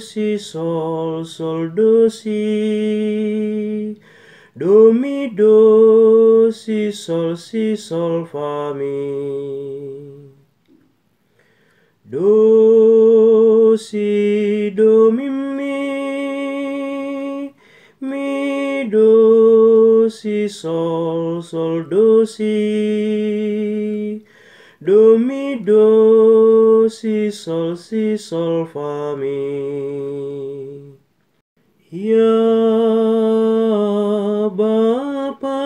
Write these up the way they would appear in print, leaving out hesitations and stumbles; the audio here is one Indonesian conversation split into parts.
si, sol, sol, do, si. Do, mi, do, si, sol, fa, mi. Do, si, do, mi, do, si, sol, sol, do, si. Do, mi, do, si, sol, fa, mi. Ya Bapa,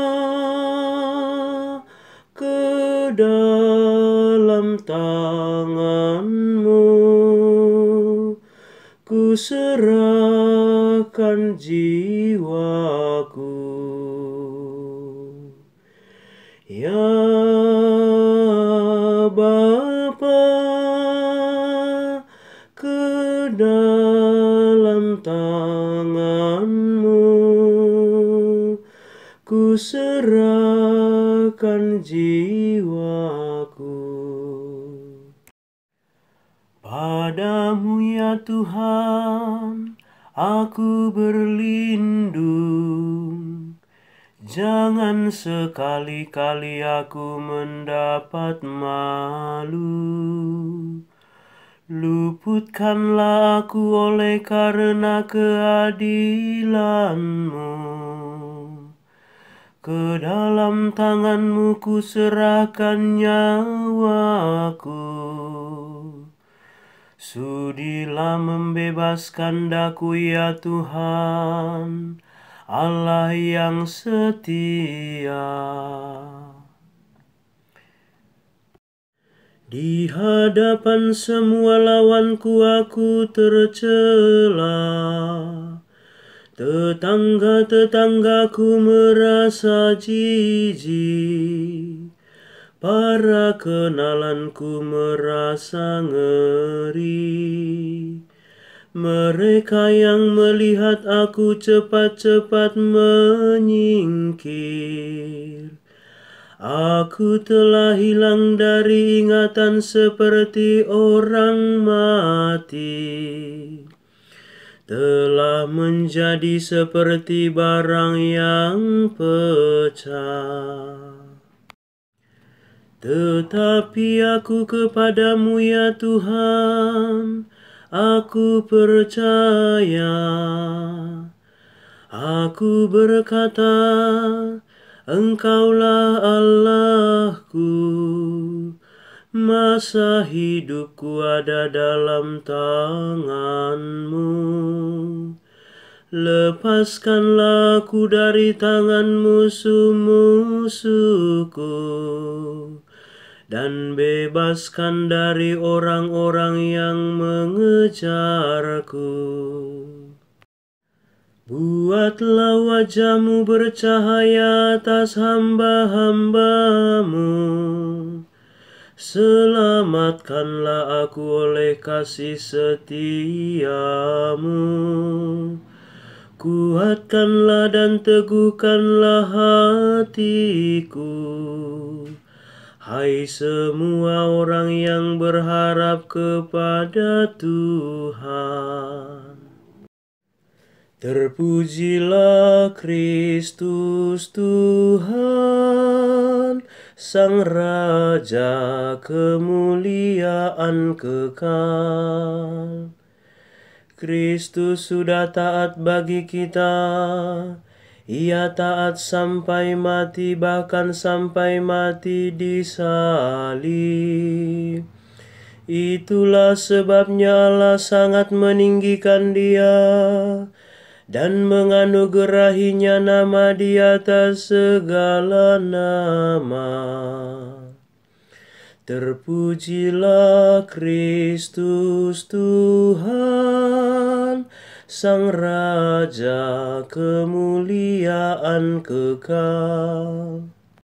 ke dalam tangan-Mu ku serahkan jiwaku. Ya Bapa, ke dalam tangan-Mu ku serahkan jiwaku. Padamu ya Tuhan, aku berlindung. Jangan sekali-kali aku mendapat malu. Luputkanlah aku oleh karena keadilan-Mu. Ke dalam tangan-Mu ku serahkan nyawaku. Sudilah membebaskan daku ya Tuhan, Allah yang setia. Di hadapan semua lawanku aku tercela. Tetangga-tetanggaku merasa jijik. Para kenalanku merasa ngeri. Mereka yang melihat aku cepat-cepat menyingkir. Aku telah hilang dari ingatan seperti orang mati. Telah menjadi seperti barang yang pecah. Tetapi aku kepadamu ya Tuhan, aku percaya. Aku berkata, Engkaulah Allahku. Masa hidupku ada dalam tangan-Mu. Lepaskanlah aku dari tangan musuh-musuhku. Dan bebaskan dari orang-orang yang mengejarku. Buatlah wajah-Mu bercahaya atas hamba-hamba-Mu. Selamatkanlah aku oleh kasih setia-Mu. Kuatkanlah dan teguhkanlah hatiku. Hai semua orang yang berharap kepada Tuhan. Terpujilah Kristus Tuhan, Sang Raja kemuliaan kekal. Kristus sudah taat bagi kita. Ia taat sampai mati, bahkan sampai mati di salib. Itulah sebabnya Allah sangat meninggikan Dia dan menganugerahinya nama di atas segala nama. Terpujilah Kristus Tuhan, Sang Raja kemuliaan kekal.